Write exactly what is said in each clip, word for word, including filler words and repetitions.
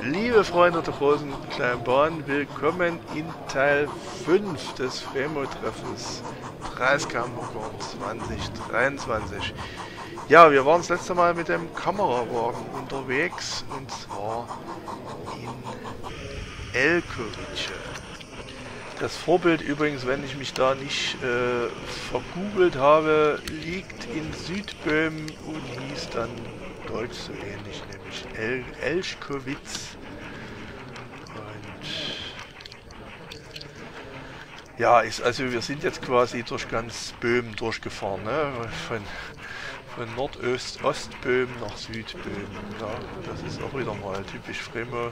Liebe Freunde der großen und kleinen Bahn, willkommen in Teil fünf des Fremo-Treffens Preiskammerkorn zwanzig dreiundzwanzig. Ja, wir waren das letzte Mal mit dem Kamerawagen unterwegs und zwar in Elkovice. Das Vorbild übrigens, wenn ich mich da nicht äh, vergoogelt habe, liegt in Südböhmen und hieß dann deutsch so ähnlich, nämlich El Elchkowitz. Und ja, ist, also wir sind jetzt quasi durch ganz Böhmen durchgefahren, ne? Von, von Nordost-Ostböhmen nach Südböhmen. Ja, das ist auch wieder mal typisch Fremo.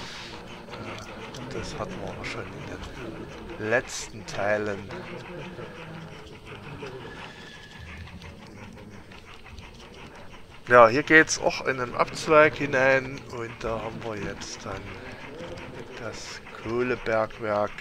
Das hatten wir schon in den letzten Teilen. Ja, hier geht es auch in einen Abzweig hinein und da haben wir jetzt dann das Kohlebergwerk.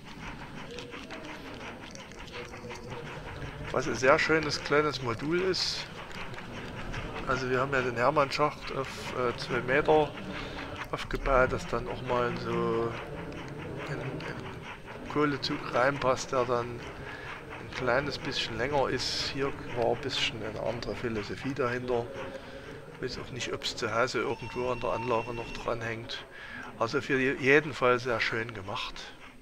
Was ein sehr schönes kleines Modul ist. Also wir haben ja den Hermannschacht auf äh, zwei Meter aufgebaut, dass dann auch mal so ein, ein Kohlezug reinpasst, der dann ein kleines bisschen länger ist. Hier war ein bisschen eine andere Philosophie dahinter. Ich weiß auch nicht, ob es zu Hause irgendwo an der Anlage noch dran hängt. Also für jeden Fall sehr schön gemacht.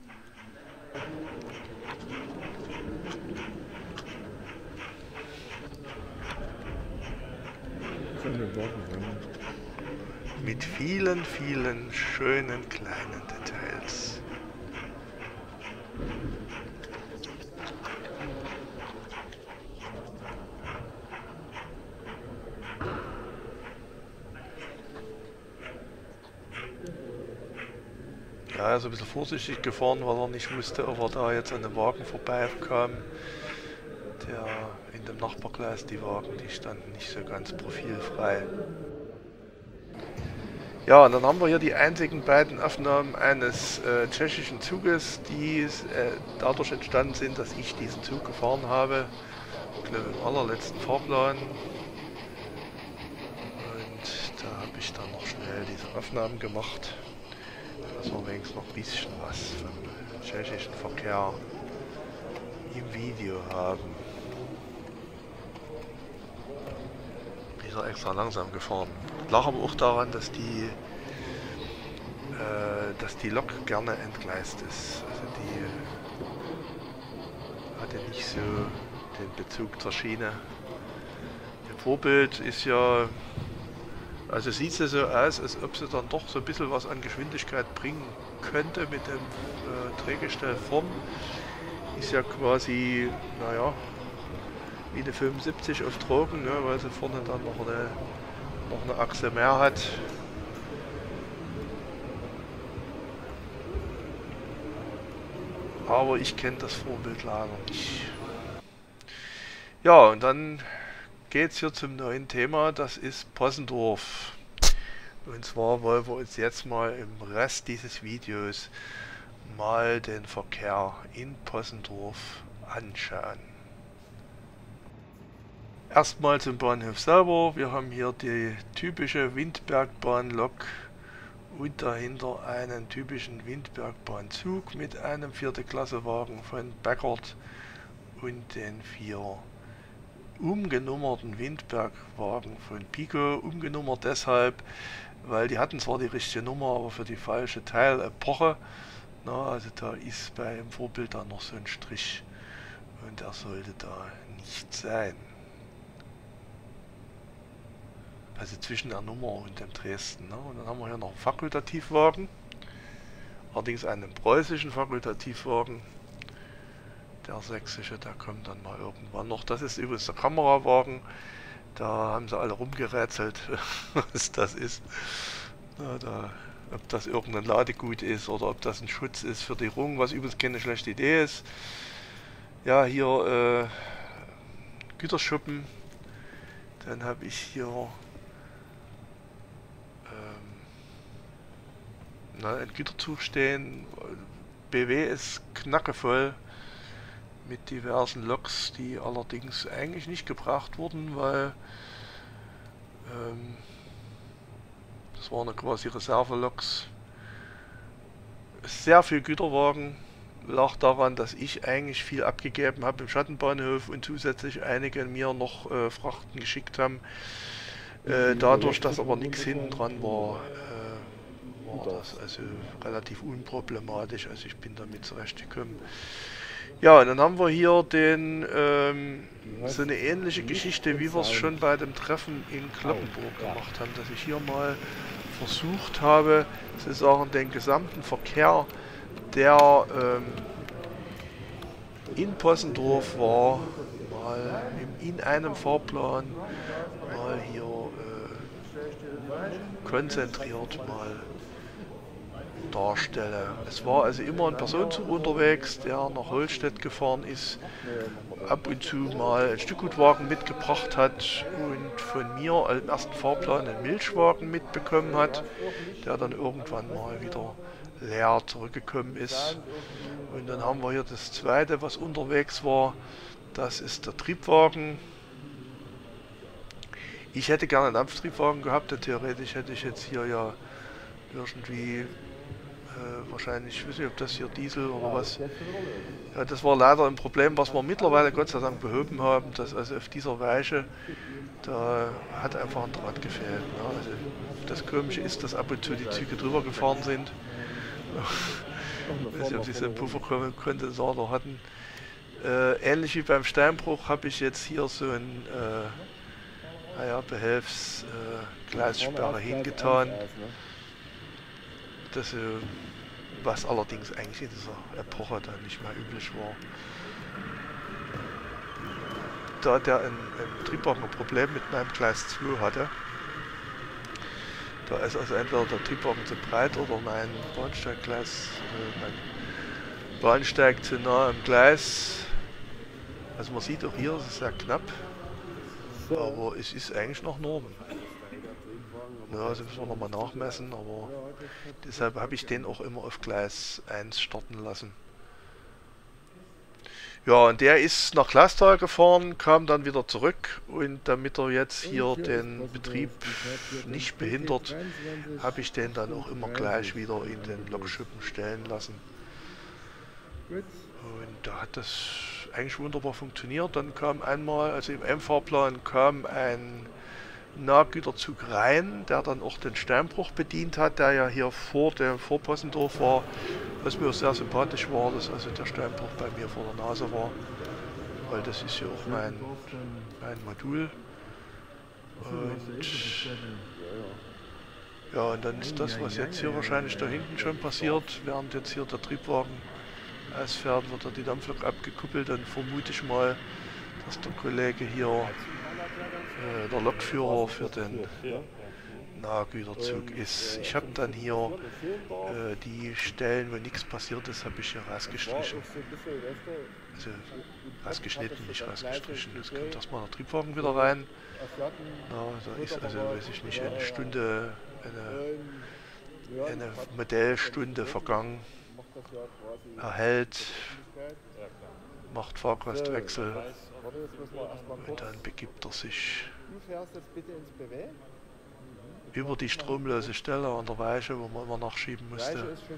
Mit vielen, vielen schönen kleinen Details. Ja, also ein bisschen vorsichtig gefahren, weil er nicht wusste, ob er da jetzt an dem Wagen vorbeikam. Der in dem Nachbargleis, die Wagen, die standen nicht so ganz profilfrei. Ja, und dann haben wir hier die einzigen beiden Aufnahmen eines äh, tschechischen Zuges, die äh, dadurch entstanden sind, dass ich diesen Zug gefahren habe. Ich glaube im allerletzten Fahrplan. Und da habe ich dann noch schnell diese Aufnahmen gemacht, dass wir wenigstens noch ein bisschen was vom tschechischen Verkehr im Video haben. Wieder extra langsam gefahren. Lag aber auch daran, dass die, äh, dass die Lok gerne entgleist ist. Also die hatte nicht so den Bezug zur Schiene. Im Vorbild ist ja, also sieht es so aus, als ob sie dann doch so ein bisschen was an Geschwindigkeit bringen könnte mit dem äh, Drehgestell vorn. Ist ja quasi, naja, wie eine fünfundsiebzig auf Drogen, ne, weil sie vorne dann noch eine, noch eine Achse mehr hat. Aber ich kenne das Vorbild leider nicht. Ja, und dann geht es hier zum neuen Thema, das ist Possendorf. Und zwar wollen wir uns jetzt mal im Rest dieses Videos mal den Verkehr in Possendorf anschauen. Erstmal zum Bahnhof selber. Wir haben hier die typische Windbergbahnlok und dahinter einen typischen Windbergbahnzug mit einem vierte Klasse Wagen von Beckert und den vier umgenummerten Windbergwagen von Pico. Umgenummert deshalb, weil die hatten zwar die richtige Nummer, aber für die falsche Teilepoche. Na, also da ist beim Vorbild dann noch so ein Strich und der sollte da nicht sein. Also zwischen der Nummer und dem Dresden. Ne? Und dann haben wir hier noch einen Fakultativwagen, allerdings einen preußischen Fakultativwagen. Der sächsische, der kommt dann mal irgendwann noch. Das ist übrigens der Kamerawagen. Da haben sie alle rumgerätselt, was das ist. Na, da, ob das irgendein Ladegut ist oder ob das ein Schutz ist für die Rung, was übrigens keine schlechte Idee ist. Ja, hier äh, Güterschuppen. Dann habe ich hier Na, ein Güterzug stehen. B W ist knackevoll mit diversen Loks, die allerdings eigentlich nicht gebracht wurden, weil ähm, Das waren ja quasi Reserveloks. Sehr viel Güterwagen. Lag daran, dass ich eigentlich viel abgegeben habe im Schattenbahnhof und zusätzlich einige mir noch äh, Frachten geschickt haben. Äh, dadurch, dass aber nichts hinten dran war, äh, war das also relativ unproblematisch. Also ich bin damit zurechtgekommen. Ja, und dann haben wir hier den ähm, so eine ähnliche Geschichte, wie wir es schon bei dem Treffen in Cloppenburg gemacht haben, dass ich hier mal versucht habe, sozusagen den gesamten Verkehr, der ähm, in Possendorf war, mal in, in einem Fahrplan mal hier äh, konzentriert mal darstelle. Es war also immer ein Personenzug unterwegs, der nach Holstedt gefahren ist, ab und zu mal ein Stückgutwagen mitgebracht hat und von mir im ersten Fahrplan einen Milchwagen mitbekommen hat, der dann irgendwann mal wieder leer zurückgekommen ist. Und dann haben wir hier das zweite, was unterwegs war, das ist der Triebwagen. Ich hätte gerne einen Dampftriebwagen gehabt, denn theoretisch hätte ich jetzt hier ja irgendwie Äh, wahrscheinlich, ich weiß nicht, ob das hier Diesel oder was. Ja, das war leider ein Problem, was wir mittlerweile Gott sei Dank behoben haben, dass also auf dieser Weiche, da hat einfach ein Draht gefehlt. Ne? Also das Komische ist, dass ab und zu die Züge drüber gefahren sind. Ich weiß nicht, ob sie so einen Pufferkondensator hatten. Äh, ähnlich wie beim Steinbruch habe ich jetzt hier so ein äh, naja, Behelfsgleissperre äh, hingetan. Das, äh, was allerdings eigentlich in dieser Epoche dann nicht mehr üblich war. Da der ein, ein Triebwagen ein Problem mit meinem Gleis zwei hatte, da ist also entweder der Triebwagen zu breit oder mein Bahnsteiggleis, äh, mein Bahnsteig zu nah am Gleis. Also man sieht auch hier, es ist sehr knapp, aber es ist eigentlich noch Norm. Ja, also müssen wir nochmal nachmessen, aber deshalb habe ich den auch immer auf Gleis eins starten lassen. Ja, und der ist nach Glastal gefahren, kam dann wieder zurück und damit er jetzt hier den Betrieb nicht behindert, habe ich den dann auch immer gleich wieder in den Lokschuppen stellen lassen. Und da hat das eigentlich wunderbar funktioniert. Dann kam einmal, also im M-Fahrplan kam ein Nahgüterzug rein, der dann auch den Steinbruch bedient hat, der ja hier vor dem vor Possendorf war, was mir sehr sympathisch war, dass also der Steinbruch bei mir vor der Nase war, weil das ist ja auch mein, mein Modul. Und ja, und dann ist das, was jetzt hier wahrscheinlich da hinten schon passiert, während jetzt hier der Triebwagen ausfährt, wird er die Dampflok abgekuppelt, dann vermute ich mal, dass der Kollege hier der Lokführer für den Nahgüterzug ist. Ich habe dann hier äh, die Stellen, wo nichts passiert ist, habe ich hier rausgestrichen. Also rausgeschnitten, nicht rausgestrichen. Jetzt kommt erstmal der Triebwagen wieder rein. Ja, da ist also, weiß ich nicht, eine Stunde, eine, eine Modellstunde vergangen. Er hält, macht Fahrgastwechsel. Und dann begibt er sich über die stromlose Stelle an der Weiche, wo man immer nachschieben musste,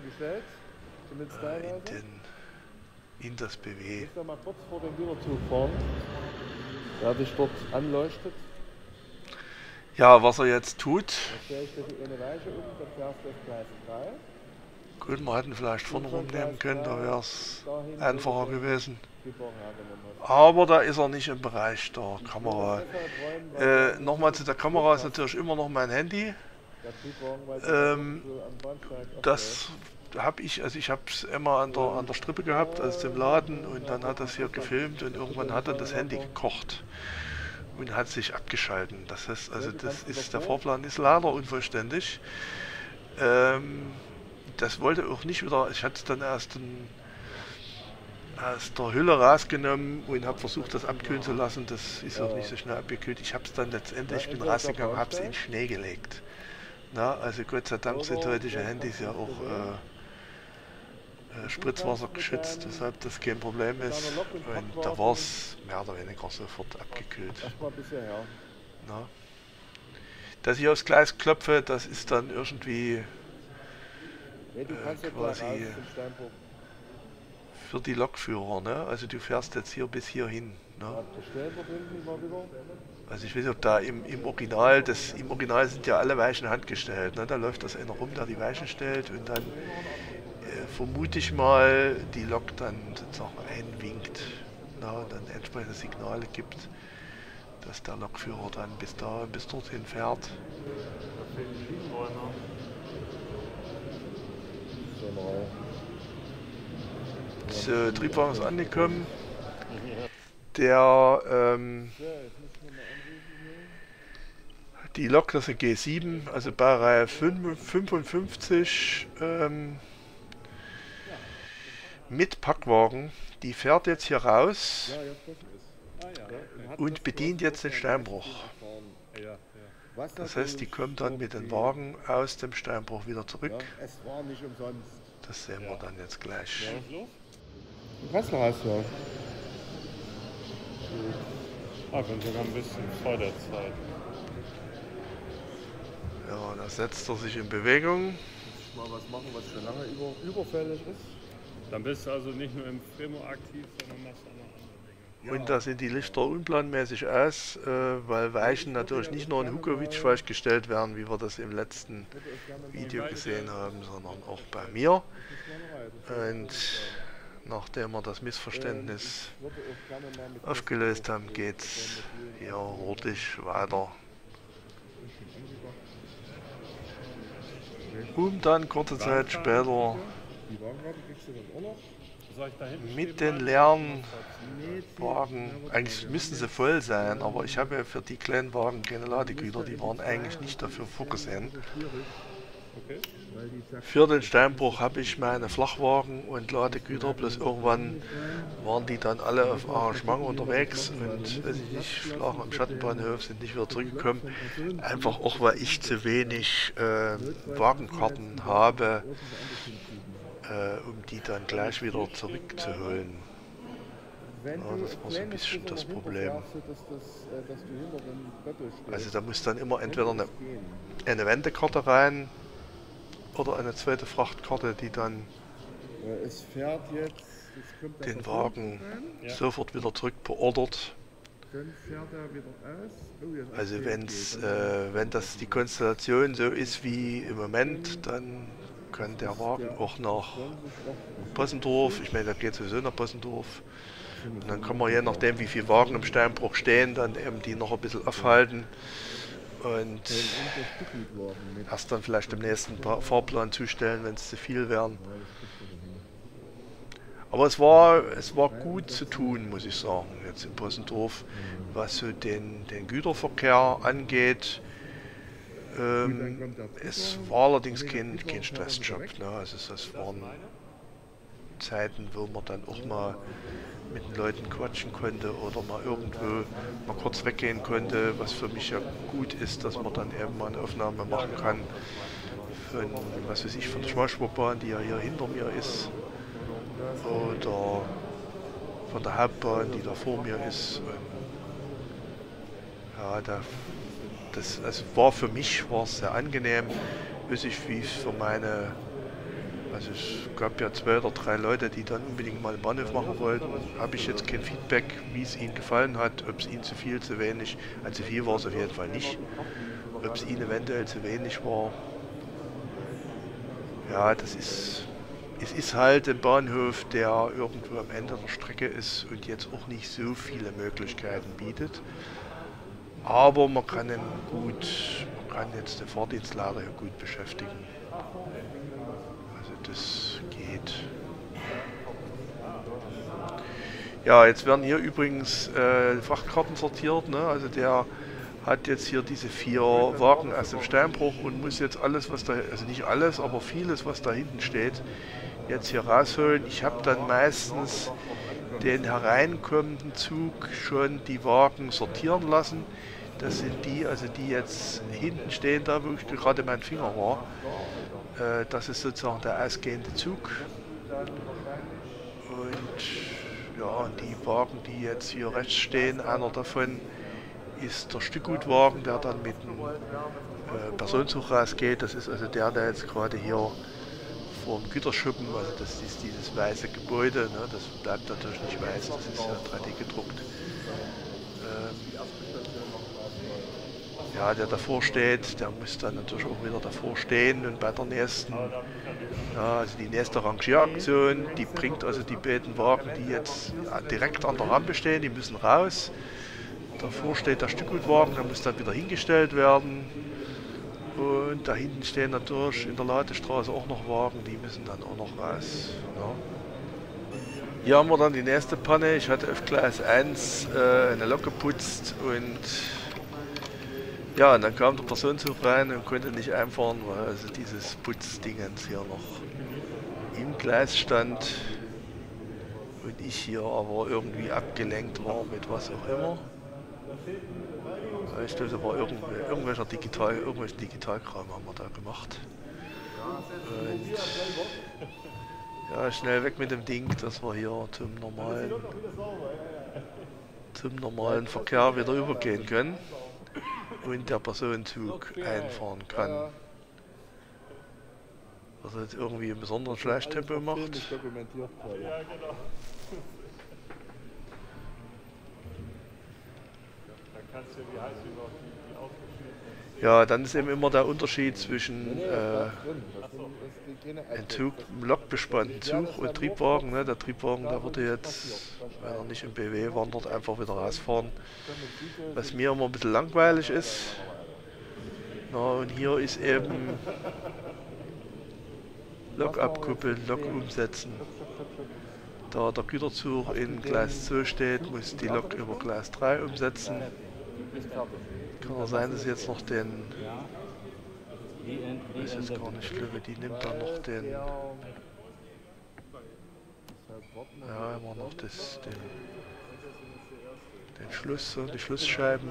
äh, in, den, in das B W. Ich will mal kurz vor dem Güterzug fahren, der dich dort anleuchtet. Ja, was er jetzt tut. Da stelle ich dir eine Weiche um, dann fährst du auf Gleis drei. Gut, wir hätten vielleicht vorne rumnehmen können, da wäre es einfacher gewesen. Aber da ist er nicht im Bereich der Kamera. Äh, Nochmal zu der Kamera ist natürlich immer noch mein Handy. Ähm, das habe ich, also ich habe es immer an der, an der Strippe gehabt, also im Laden, und dann hat das hier gefilmt und irgendwann hat dann das Handy gekocht und hat sich abgeschalten. Das heißt, also das ist, der Fahrplan ist leider unvollständig. Ähm, das wollte auch nicht wieder, ich hatte es dann erst ein, aus der Hülle rausgenommen und habe versucht, das abkühlen zu lassen. Das ist auch nicht so schnell abgekühlt. Ich habe es dann letztendlich, bin rausgegangen, habe es in Schnee gelegt. Na, also Gott sei Dank sind heutige Handys ja auch äh, äh, Spritzwasser geschützt, weshalb das kein Problem ist. Und da war es mehr oder weniger sofort abgekühlt. Na. dass ich aufs Gleis klopfe, das ist dann irgendwie Nee, du kannst äh, ja gleich quasi raus zum Steinbruch. für die Lokführer, ne? Also du fährst jetzt hier bis hierhin, ne? Ja, der Steinbruch hinten mal wieder. Also ich weiß nicht, ob da im, im Original, das, im Original sind ja alle Weichen handgestellt, ne? Da läuft das einer rum, der die Weichen stellt und dann äh, vermute ich mal, die Lok dann sozusagen einwinkt, na, und dann entsprechende Signale gibt, dass der Lokführer dann bis da, bis dorthin fährt. Genau. So, Triebwagen ist angekommen. Der, ähm, So, jetzt müssen wir mal anrufen hier. die Lok, das ist G sieben, also Baureihe fünfundfünfzig, ähm, mit Packwagen, die fährt jetzt hier raus Ja, jetzt was ist. Ah, ja. Ja, hat und das bedient Wort jetzt den von Steinbruch. gefahren. Ja, ja. Was Das heißt, die natürlich kommt dann mit dem die- Wagen aus dem Steinbruch wieder zurück. Ja, es war nicht umsonst. Das sehen wir Ja. dann jetzt gleich. Ja. Was ist los? Kassel hast du ja. Ah, ich bin sogar ein bisschen vor der Zeit. Ja, da setzt er sich in Bewegung. Muss ich mal was machen, was schon lange über, überfällig ist. Dann bist du also nicht nur im Fremo aktiv, sondern machst auch noch andere Dinge. Und da sind die Lichter unplanmäßig aus, äh, weil Weichen natürlich nicht nur in Hukovic falsch gestellt werden, wie wir das im letzten Video gesehen haben, sondern auch bei mir. Und nachdem wir das Missverständnis aufgelöst haben, geht's hier hurtig weiter. Um dann kurze Zeit später Die Wagenkarte kriegst du dann auch noch. Soll ich da hinten mit stehen den bleiben? leeren Nee, Wagen, eigentlich müssten sie voll sein, aber ich habe ja für die kleinen Wagen keine Ladegüter, die waren eigentlich nicht dafür vorgesehen. Okay. Für den Steinbruch habe ich meine Flachwagen und Ladegüter, bloß irgendwann waren die dann alle auf Arrangement unterwegs und weiß ich nicht, lagen am Schattenbahnhof, sind nicht wieder zurückgekommen. Einfach auch, weil ich zu wenig äh, Wagenkarten habe, äh, um die dann gleich wieder zurückzuholen. Wenn Ja, du das war so ein bisschen das Problem. Also da muss dann immer entweder eine, eine Wendekarte rein oder eine zweite Frachtkarte, die dann Es fährt jetzt, jetzt kommt der den Versuch Wagen rein, Ja. sofort wieder zurück beordert. dann fährt er wieder aus. Oh, jetzt Also geht- wenn's, geht. äh, wenn das die Konstellation so ist wie im Moment, dann kann der Wagen auch nach Possendorf, ich meine, der geht sowieso nach Possendorf. Und dann kann man je nachdem, wie viele Wagen im Steinbruch stehen, dann eben die noch ein bisschen aufhalten und erst dann vielleicht im nächsten Pa- Fahrplan zustellen, wenn es zu viel wären. Aber es war, es war gut zu tun, muss ich sagen, jetzt in Possendorf, was so den, den Güterverkehr angeht. Ähm, es war allerdings kein, kein Stressjob. Ne? Also das waren Zeiten, wo man dann auch mal mit den Leuten quatschen konnte oder mal irgendwo mal kurz weggehen konnte, was für mich ja gut ist, dass man dann eben mal eine Aufnahme machen kann von, was weiß ich, von der Schmalspurbahn, die ja hier hinter mir ist, oder von der Hauptbahn, die da vor mir ist. Und ja, da, das also war für mich war es sehr angenehm, weiß ich, wie es für meine. Also es gab ja zwei oder drei Leute, die dann unbedingt mal einen Bahnhof machen wollten. Habe ich jetzt kein Feedback, wie es ihnen gefallen hat, ob es ihnen zu viel, zu wenig. Also zu viel war es auf jeden Fall nicht. Ob es ihnen eventuell zu wenig war. Ja, das ist, es ist halt ein Bahnhof, der irgendwo am Ende der Strecke ist und jetzt auch nicht so viele Möglichkeiten bietet. Aber man kann ihn gut, man kann jetzt den Fahrdienstleiter hier gut beschäftigen. Das geht. Ja, jetzt werden hier übrigens äh, Frachtkarten sortiert. Ne? Also der hat jetzt hier diese vier Wagen aus dem Steinbruch und muss jetzt alles, was da, also nicht alles, aber vieles, was da hinten steht, jetzt hier rausholen. Ich habe dann meistens den hereinkommenden Zug schon die Wagen sortieren lassen. Das sind die, also die jetzt hinten stehen, da wo ich gerade mein Finger war. Das ist sozusagen der ausgehende Zug. Und ja, und die Wagen, die jetzt hier rechts stehen, einer davon ist der Stückgutwagen, der dann mit dem äh, Personenzug rausgeht. Das ist also der, der jetzt gerade hier vor dem Güterschuppen, also das ist dieses weiße Gebäude, ne, das bleibt natürlich nicht weiß, das ist ja drei D gedruckt. Ähm, ja, der davor steht, der muss dann natürlich auch wieder davor stehen und bei der nächsten, ja, also die nächste Rangieraktion, die bringt also die beiden Wagen, die jetzt direkt an der Rampe stehen, die müssen raus. Davor steht der Stückgutwagen, der muss dann wieder hingestellt werden. Und da hinten stehen natürlich in der Ladestraße auch noch Wagen, die müssen dann auch noch raus. Ja. Hier haben wir dann die nächste Panne. Ich hatte auf Gleis eins äh, eine Lok geputzt und ja, und dann kam der Personenzug rein und konnte nicht einfahren, weil also dieses Putzdingens hier noch im Gleis stand und ich hier aber irgendwie abgelenkt war mit was auch immer. Ich glaube, da war irgendw irgendwelcher Digital, irgendwelchen Digitalkram haben wir da gemacht. Und ja, schnell weg mit dem Ding, dass wir hier zum normalen, zum normalen Verkehr wieder übergehen können und der Personenzug einfahren kann. Was er jetzt irgendwie einen besonderen Schleichtempo macht. Ja, dann ist eben immer der Unterschied zwischen äh, einem Zug, einem lokbespannten Zug und Triebwagen. Ne? Der Triebwagen, der würde jetzt, wenn er nicht im B W wandert, einfach wieder rausfahren. Was mir immer ein bisschen langweilig ist. Na, und hier ist eben Lok abkuppeln, Lok umsetzen. Da der Güterzug in Gleis zwei steht, muss die Lok über Gleis drei umsetzen. Kann auch sein, dass sie jetzt noch den, ich weiß jetzt gar nicht, ich glaube, die nimmt dann noch den, ja, immer noch das, den, den Schluss, die Schlussscheiben.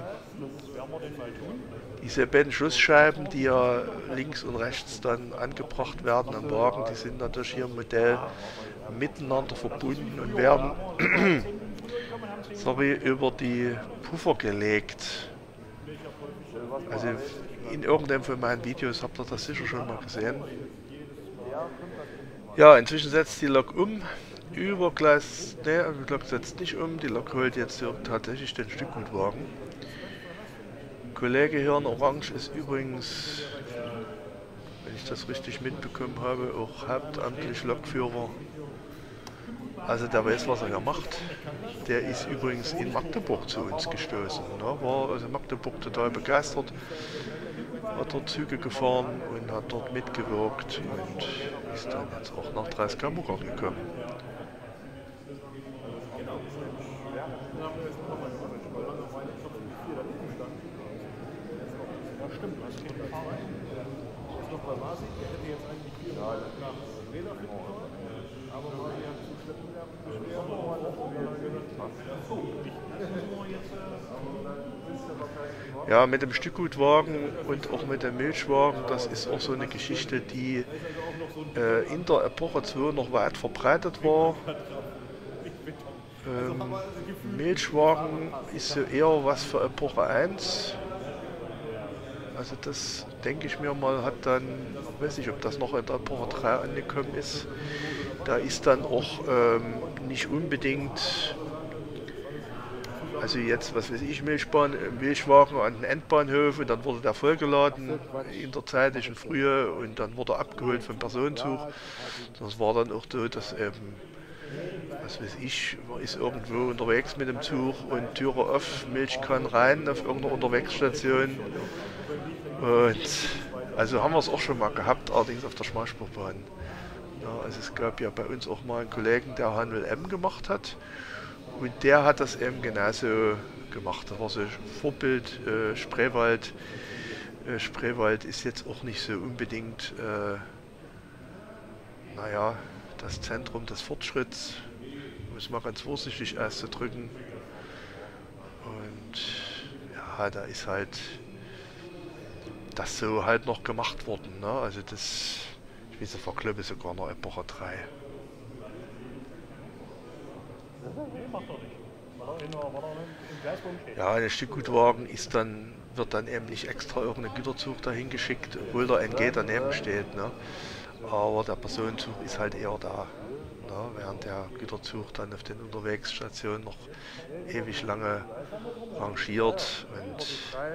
Diese beiden Schlussscheiben, die ja links und rechts dann angebracht werden am Wagen, die sind natürlich hier im Modell miteinander verbunden und werden sorry, über die Puffer gelegt. Also in irgendeinem von meinen Videos habt ihr das sicher schon mal gesehen. Ja, inzwischen setzt die Lok um. Über Gleis, ne, die Lok setzt nicht um. Die Lok holt jetzt hier tatsächlich den Stückgutwagen. Kollege hier in Orange ist übrigens, wenn ich das richtig mitbekommen habe, auch hauptamtlich Lokführer. Also der weiß, was er hier macht. Der ist übrigens in Magdeburg zu uns gestoßen. Ne? War also Magdeburg total begeistert. Hat dort Züge gefahren und hat dort mitgewirkt und ist dann jetzt auch nach Dreisklammucker gekommen. Ja, mit dem Stückgutwagen und auch mit dem Milchwagen, das ist auch so eine Geschichte, die äh, in der Epoche zwei noch weit verbreitet war. Ähm, Milchwagen ist so eher was für Epoche eins. Also das, denke ich mir mal, hat dann, weiß nicht, ob das noch in der Epoche drei angekommen ist. Da ist dann auch ähm, nicht unbedingt, also jetzt, was weiß ich, Milchbahn, Milchwagen an den Endbahnhof und dann wurde der vollgeladen in der zeitlichen Frühe und dann wurde er abgeholt vom Personenzug. Das war dann auch so, dass eben, was weiß ich, man ist irgendwo unterwegs mit dem Zug und Türe auf, Milch kann rein auf irgendeiner Unterwegsstation. Und also haben wir es auch schon mal gehabt, allerdings auf der Schmalspurbahn. Ja, also es gab ja bei uns auch mal einen Kollegen, der H null M gemacht hat. Und der hat das eben genauso gemacht. Das war so Vorbild, äh, Spreewald. Äh, Spreewald ist jetzt auch nicht so unbedingt, äh, naja, das Zentrum des Fortschritts. Um es mal ganz vorsichtig auszudrücken. Und ja, da ist halt das so halt noch gemacht worden. Ne? Also das, ich weiß nicht, war glaube ich sogar noch Epoche drei. Ja, der Stückgutwagen ist dann wird dann eben nicht extra irgendein Güterzug dahin geschickt, obwohl der N G daneben steht. Ne? Aber der Personenzug ist halt eher da. Ne? Während der Güterzug dann auf den Unterwegsstationen noch ewig lange rangiert. Und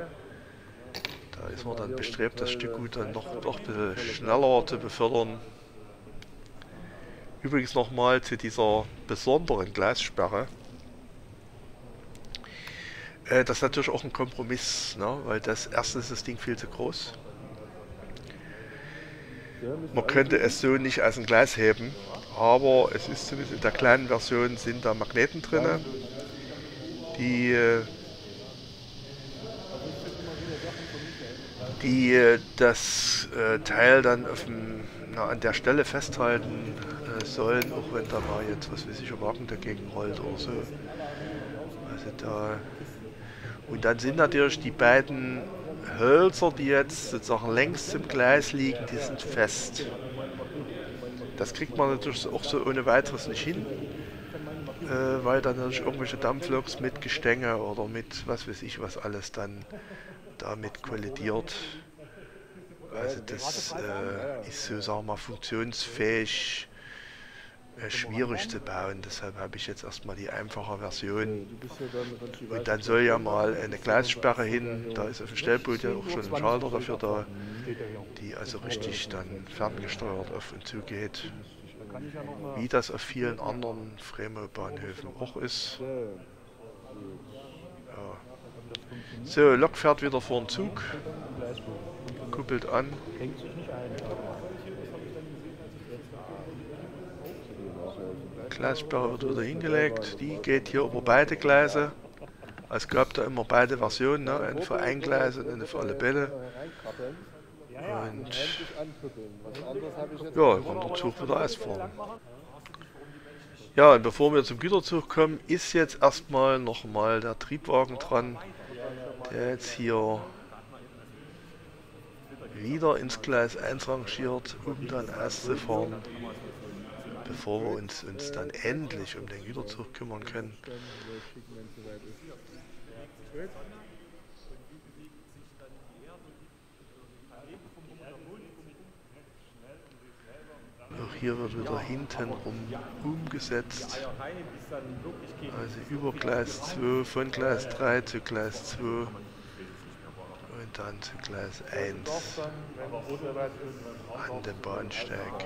da ist man dann bestrebt, das Stückgut dann noch, noch ein bisschen schneller zu befördern. Übrigens nochmal zu dieser besonderen Gleissperre. Äh, das ist natürlich auch ein Kompromiss, ne? Weil das erstens ist das Ding viel zu groß. Man könnte es so nicht als ein Gleis heben, aber es ist zumindest in der kleinen Version sind da Magneten drin, die, die das äh, Teil dann auf dem, na, an der Stelle festhalten äh, sollen, auch wenn da mal jetzt, was weiß ich, ein Wagen dagegen rollt oder so. Also da, und dann sind natürlich die beiden Hölzer, die jetzt sozusagen längs zum Gleis liegen, die sind fest. Das kriegt man natürlich auch so ohne weiteres nicht hin, äh, weil dann natürlich irgendwelche Dampfloks mit Gestänge oder mit was weiß ich was alles dann damit kollidiert. Also das äh, ist so, sagen wir mal, funktionsfähig äh, schwierig zu bauen. Deshalb habe ich jetzt erstmal die einfache Version. Und dann soll ja mal eine Gleissperre hin. Da ist auf dem Stellpult ja auch schon ein Schalter dafür da, die also richtig dann ferngesteuert auf und zu geht. Wie das auf vielen anderen Fremo-Bahnhöfen auch ist. Ja. So, Lok fährt wieder vor den Zug, kuppelt an. Gleissperre wird wieder hingelegt, die geht hier über beide Gleise. Es gab da immer beide Versionen, ne? Eine für ein Gleis und eine für alle Bälle. Und ja, kommt der Zug wieder ausfahren. Ja, und bevor wir zum Güterzug kommen, ist jetzt erstmal nochmal der Triebwagen dran, der jetzt hier wieder ins Gleis eins rangiert, um dann auszufahren, bevor wir uns, uns dann endlich um den Güterzug kümmern können. Auch hier wird wieder hinten rum umgesetzt. Also über Gleis zwei, von Gleis drei zu Gleis zwei und dann zu Gleis eins an den Bahnsteig.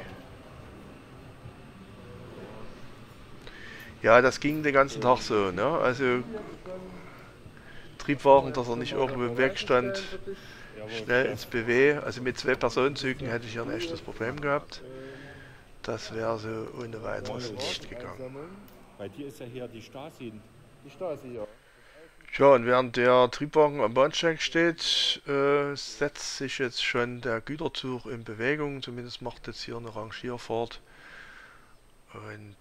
Ja, das ging den ganzen Tag so, ne? Also Triebwagen, dass er nicht irgendwo im Weg stand, schnell ins B W. Also mit zwei Personenzügen hätte ich hier ein echtes Problem gehabt. Das wäre so ohne weiteres nicht gegangen. Bei dir ist ja hier die Stasi. Die Stasi, ja. Tja, und während der Triebwagen am Bahnsteig steht, äh, setzt sich jetzt schon der Güterzug in Bewegung. Zumindest macht jetzt hier eine Rangierfahrt und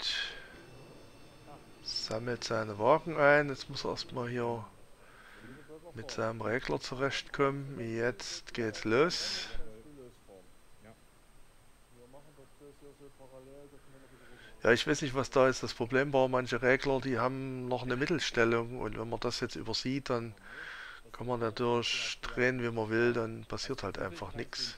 sammelt seine Wagen ein. Jetzt muss er erstmal hier mit seinem Regler zurechtkommen. Jetzt geht's los. Ja, ich weiß nicht, was da ist. Das Problem war, manche Regler, die haben noch eine Mittelstellung und wenn man das jetzt übersieht, dann kann man natürlich drehen, wie man will, dann passiert halt einfach nichts.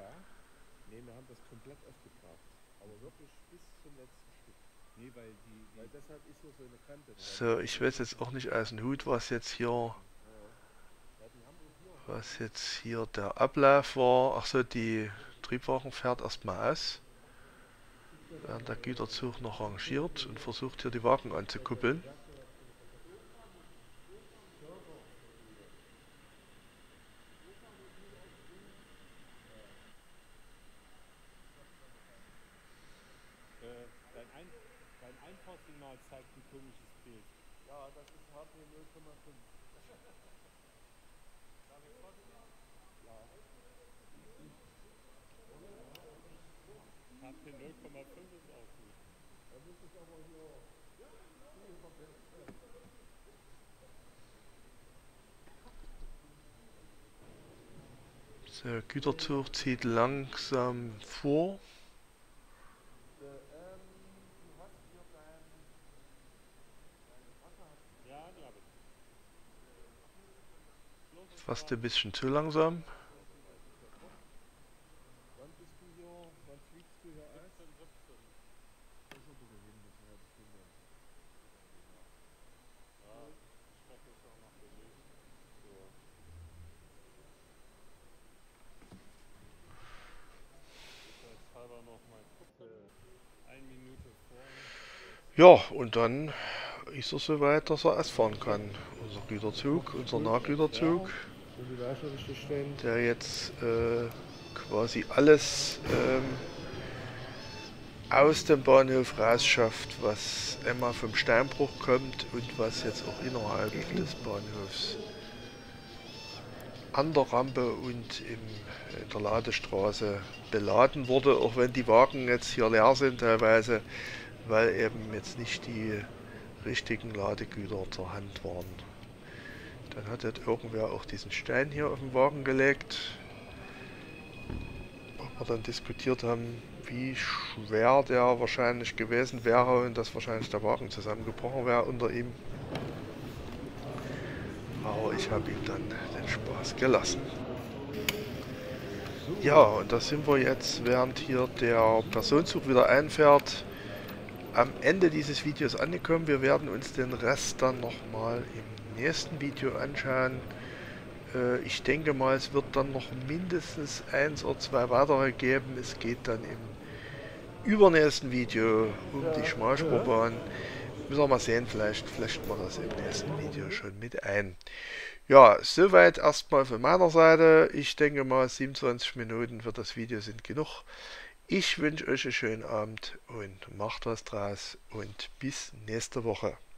So, ich weiß jetzt auch nicht aus dem Hut, was jetzt hier was jetzt hier der Ablauf war. Achso, die Triebwagen fährt erstmal aus, während der Güterzug noch rangiert und versucht hier die Wagen anzukuppeln. Dein Einfahrsignal zeigt ein komisches Bild. Ja, das ist H P null Komma fünf. H P null Komma fünf ist auch gut. Da muss ich aber hier... Der Güterzug zieht langsam vor. Fast ein bisschen zu langsam. Wann bist du hier, wann fliegst du hier Eis? siebzehn, siebzehn. Das ist ein bisschen hin, das ist eine halbe Stunde. Ja, die Strecke ist auch noch belegt. Ja. Sicherheitshalber noch mal gucken. Eine Minute vor. Ja, und dann ist er soweit, dass er erst fahren kann. Unser Güterzug, unser Nahgüterzug, Und die Wasserrichter stehen. der jetzt äh, quasi alles ähm, aus dem Bahnhof rausschafft, was einmal vom Steinbruch kommt und was jetzt auch innerhalb des Bahnhofs an der Rampe und im, in der Ladestraße beladen wurde, auch wenn die Wagen jetzt hier leer sind teilweise, weil eben jetzt nicht die richtigen Ladegüter zur Hand waren. Dann hat jetzt irgendwer auch diesen Stein hier auf den Wagen gelegt, wo wir dann diskutiert haben, wie schwer der wahrscheinlich gewesen wäre und dass wahrscheinlich der Wagen zusammengebrochen wäre unter ihm. Aber ich habe ihm dann den Spaß gelassen. Ja, und da sind wir jetzt, während hier der Personenzug wieder einfährt, am Ende dieses Videos angekommen. Wir werden uns den Rest dann nochmal im nächsten Video anschauen. Äh, ich denke mal, es wird dann noch mindestens eins oder zwei weitere geben. Es geht dann im übernächsten Video um die Schmalspurbahn. Müssen wir mal sehen, vielleicht flasht man das im nächsten Video schon mit ein. Ja, soweit erstmal von meiner Seite. Ich denke mal, siebenundzwanzig Minuten für das Video sind genug. Ich wünsche euch einen schönen Abend und macht was draus und bis nächste Woche.